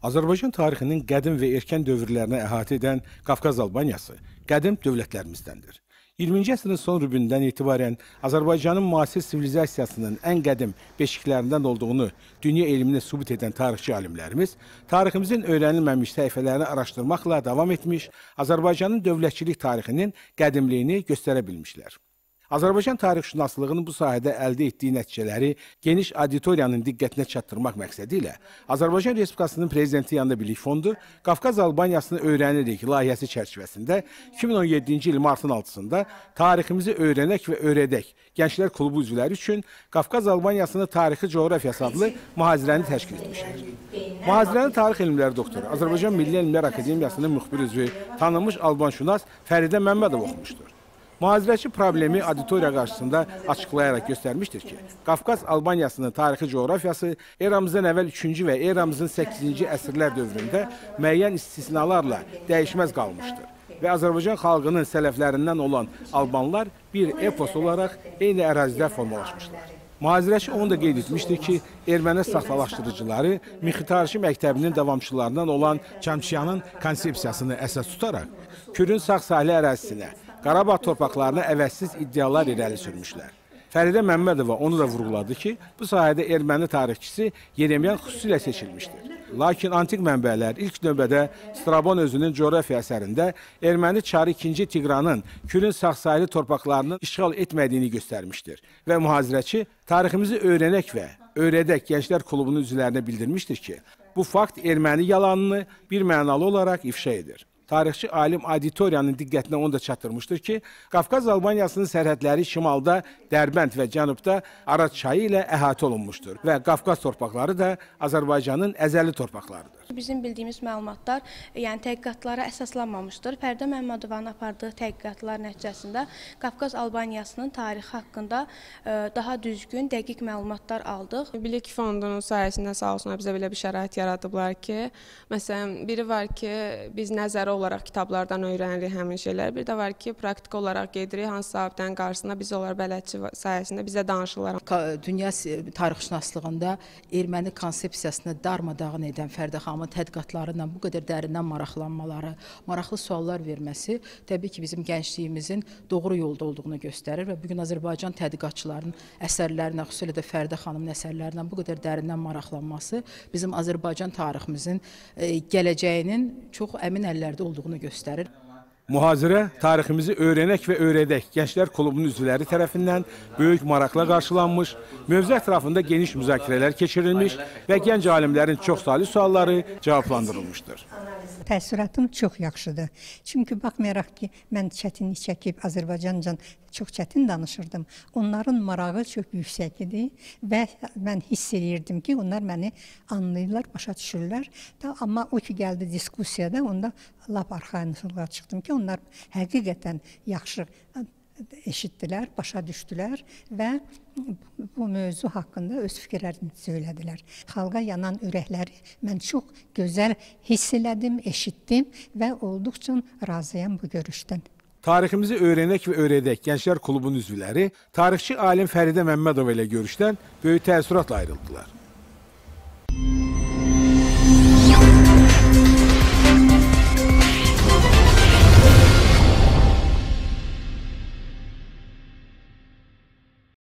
Azərbaycan tarixinin qədim və erkən dövrlərini əhatə edən Qafqaz Albaniyası qədim dövlətlərimizdəndir. 20-ci əsrin son rübündən etibarən Azərbaycanın müasir sivilizasiyasının ən qədim beşiklərindən olduğunu dünya elminə sübut edən tarixçi alimlərimiz, tariximizin öyrənilməmiş səhifələrini araşdırmaqla davam etmiş, Azərbaycanın dövlətçilik tarixinin qədimliyini göstərə bilmişlər. Azərbaycan tarixşünaslığının bu sahədə əldə etdiyi nəticələri geniş auditoriyanın diqqətinə çatdırmaq məqsədi ilə Azərbaycan Respublikasının Prezidenti yanında Birlik Fondu Qafqaz Albaniyasını öyrənirik layihəsi çərçivəsində 2017-ci il martın 6-sında Tariximizi öyrənək və öyrədək Gənclər Klubu üzvləri üçün Qafqaz Albaniyasının Tarixi Coğrafiyası adlı mühazirəni təşkil etmişdir. Mühazirəni tarix elmləri doktoru, Azərbaycan Milli Elmlər Akademiyasının müxbir üzvü, tanınmış albanşünas Fəridə Məmmədov oxumuşdur. Mühazirəçi problemi auditoriya qarşısında açıqlayaraq göstərmişdir ki, Qafqaz Albaniyasının tarixi coğrafiyası eramızdan əvvəl 3-cü və eramızın 8-ci əsrlər dövründə müəyyən istisnalarla dəyişməz qalmışdır və Azərbaycan xalqının sələflərindən olan albanlar bir epos olaraq eyni ərazidə formalaşmışlar. Mühazirəçi onu da qeyd etmişdir ki, erməni saxtalaşdırıcıları Mixi məktəbinin davamçılarından olan Çamçiyanın konsepsiyasını əsas tutaraq Kürün sağ sahili ərazisinə, Qarabağ torpaqlarına əvəzsiz iddialar irəli sürmüşlər. Fəridə Məmmədova onu da vurğuladı ki, bu sahədə erməni tarixçisi Yeremyan xüsusilə seçilmişdir. Lakin antik mənbələr ilk növbədə Strabon özünün coğrafiya əsərində erməni çarı 2-ci Tiqranın Kürün sağ sahili torpaqlarını işğal etmədiyini göstərmişdir və mühazirəçi tariximizi öyrənək və öyrədək Gənclər Klubunun üzvlərinə bildirmişdir ki, bu fakt erməni yalanını bir mənalı olaraq ifşa edir. Tarixçi alim auditoriyanın diqqətinə onu da çatdırmışdır ki, Qafqaz Albaniyasının sərhədləri şimalda Dərbənd və cənubda Araz çayı ilə əhatə olunmuşdur və Qafqaz torpaqları da Azərbaycanın əzəli torpaqlarıdır. Bizim bildiyimiz məlumatlar, yəni təhqiqatlara əsaslanmamışdır. Fəridə Məmmədovanın apardığı təhqiqatlar nəticəsində Qafqaz Albaniyasının tarixi haqqında daha düzgün, dəqiq məlumatlar aldıq. Birlik Fondunun sayəsində sağ olsunlar bizə belə bir şərait yaradıblar ki, məsələn, biri var ki, biz nəzəri olaraq kitablardan öyrənirik həmin şeylər. Bir də var ki, praktiki olaraq gedirik, hansısa abidənin qarşısında biz onlar bələdçi sayəsində bizə danışırlar. Dünya tarixşünaslığında erməni konsepsiyasını darmadağın edən Fəridə xanımın tədqiqatlarından bu qədər dərindən maraqlanmaları, maraqlı suallar verməsi təbii ki, bizim gəncliyimizin doğru yolda olduğunu göstərir və bugün Azərbaycan tədqiqatçılarının əsərlərinə, xüsusilə də Fəridə xanımın əsərlərindən bu qədər dərindən maraqlanması bizim Azərbaycan tariximizin gələcəyinin çox əmin əllərdə olduğunu göstərir. Mühazirə tariximizi öyrənək və öyrədək Gənclər Klubunun üzvləri tərəfindən böyük maraqla qarşılanmış, mövzu ətrafında geniş müzakirələr keçirilmiş və gənc alimlərin çoxsaylı sualları cavablandırılmışdır. Təəssüratım çox yaxşıdır. Çünki baxmayaraq ki, mən çətinlik çəkib Azərbaycanca çox çətin danışırdım. Onların marağı çox yüksək idi və mən hiss edirdim ki, onlar məni anlayırlar, başa düşürlər. Amma o ki, gəldi diskusiyada, onda lap arxayınlığa çıxdım ki, onlar həqiqətən yaxşı eşitdilər, başa düşdülər və bu mövzu haqqında öz fikirlərini söylədilər. Xalqa yanan ürəkləri mən çox gözəl hiss elədim, eşitdim və olduqca razıyam bu görüşdən. Tariximizi öyrənək və öyrədək Gənclər Klubunun üzvləri tarixçi alim Fəridə Məmmədova ilə görüşdən böyük təəssüratla ayrıldılar.